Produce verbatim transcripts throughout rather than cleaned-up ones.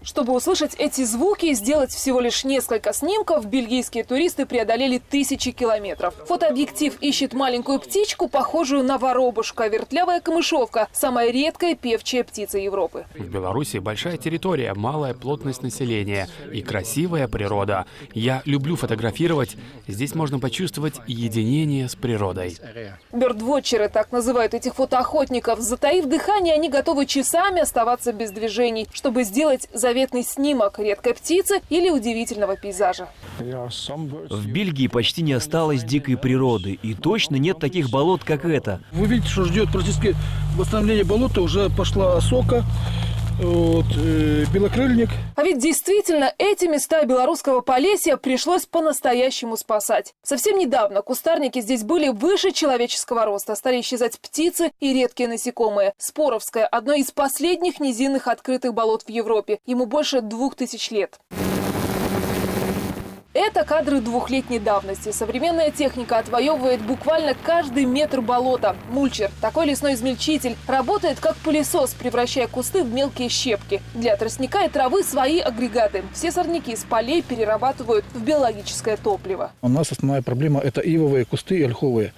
Чтобы услышать эти звуки и сделать всего лишь несколько снимков, бельгийские туристы преодолели тысячи километров. Фотообъектив ищет маленькую птичку, похожую на воробушка. Вертлявая камышовка – самая редкая певчая птица Европы. В Беларуси большая территория, малая плотность населения и красивая природа. Я люблю фотографировать. Здесь можно почувствовать единение с природой. Бёрдвотчеры так называют этих фотоохотников. Затаив дыхание, они готовы часами оставаться без движений, чтобы сделать заветный снимок редкой птицы или удивительного пейзажа. В Бельгии почти не осталось дикой природы, и точно нет таких болот, как это. Вы видите, что ждет практически восстановление болота, уже пошла осока. Вот, э, белокрыльник. А ведь действительно эти места белорусского Полесья пришлось по-настоящему спасать. Совсем недавно кустарники здесь были выше человеческого роста. Стали исчезать птицы и редкие насекомые. Споровское – одно из последних низинных открытых болот в Европе. Ему больше двух тысяч лет. Это кадры двухлетней давности. Современная техника отвоевывает буквально каждый метр болота. Мульчер, такой лесной измельчитель, работает как пылесос, превращая кусты в мелкие щепки. Для тростника и травы свои агрегаты. Все сорняки с полей перерабатывают в биологическое топливо. У нас основная проблема – это ивовые кусты и ольховые.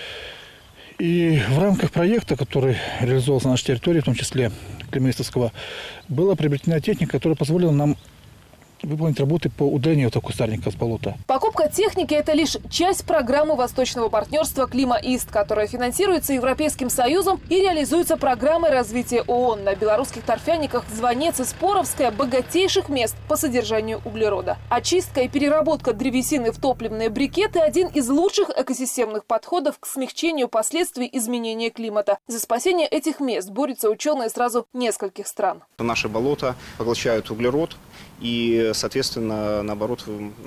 И в рамках проекта, который реализовался на нашей территории, в том числе Климовистовского, была приобретена техника, которая позволила нам выполнить работы по удалению этого кустарника с болота. Покупка техники – это лишь часть программы восточного партнерства «Климаист», которая финансируется Европейским Союзом и реализуется программой развития ООН. На белорусских торфяниках Звонец и Споровское – богатейших мест по содержанию углерода. Очистка и переработка древесины в топливные брикеты – один из лучших экосистемных подходов к смягчению последствий изменения климата. За спасение этих мест борются ученые сразу нескольких стран. Наши болота поглощают углерод и, соответственно, наоборот,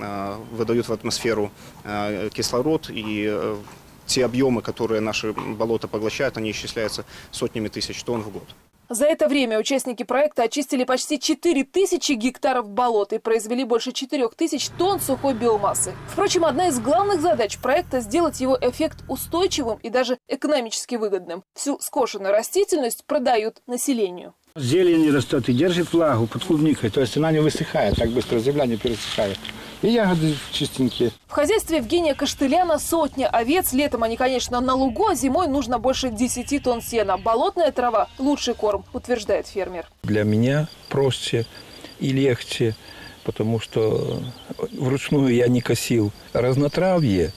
выдают в атмосферу кислород, и те объемы, которые наши болота поглощают, они исчисляются сотнями тысяч тонн в год. За это время участники проекта очистили почти четыре тысячи гектаров болот и произвели больше четырёх тысяч тонн сухой биомассы. Впрочем, одна из главных задач проекта – сделать его эффект устойчивым и даже экономически выгодным. Всю скошенную растительность продают населению. Зелень не растет и держит влагу под клубникой, то есть она не высыхает, так быстро земля не пересыхает. И ягоды чистенькие. В хозяйстве Евгения Каштыляна сотня овец. Летом они, конечно, на лугу, а зимой нужно больше десяти тонн сена. Болотная трава – лучший корм, утверждает фермер. Для меня проще и легче, потому что вручную я не косил разнотравье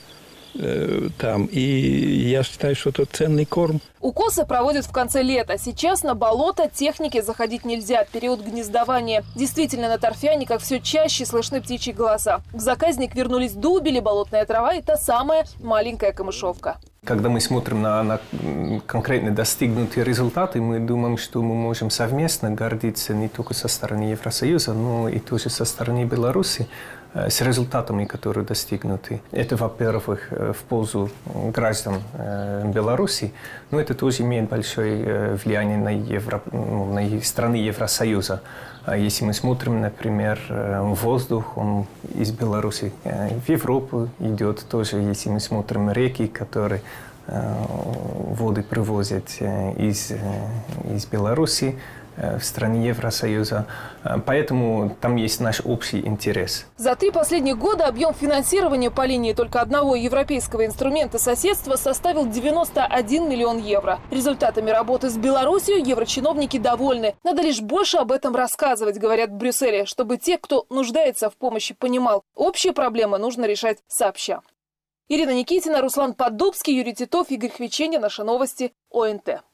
э, там, и я считаю, что это ценный корм. Укосы проводят в конце лета. Сейчас на болото технике заходить нельзя. Период гнездования. Действительно, на торфяниках все чаще слышны птичьи голоса. В заказник вернулись дубели, болотная трава и та самая маленькая камышовка. Когда мы смотрим на, на конкретно достигнутые результаты, мы думаем, что мы можем совместно гордиться не только со стороны Евросоюза, но и тоже со стороны Беларуси с результатами, которые достигнуты. Это, во-первых, в пользу граждан Беларуси, но это тоже имеет большое влияние на, Евро, на страны Евросоюза. Если мы смотрим, например, воздух, он из Беларуси в Европу идет тоже. Если мы смотрим реки, которые воды привозят из, из Беларуси в стране Евросоюза. Поэтому там есть наш общий интерес. За три последних года объем финансирования по линии только одного европейского инструмента соседства составил девяносто один миллион евро. Результатами работы с Беларусью еврочиновники довольны. Надо лишь больше об этом рассказывать, говорят в Брюсселе, чтобы те, кто нуждается в помощи, понимал. Общие проблемы нужно решать сообща. Ирина Никитина, Руслан Поддубский, Юрий Титов, Игорь Хвиченин. Наши новости. ОНТ.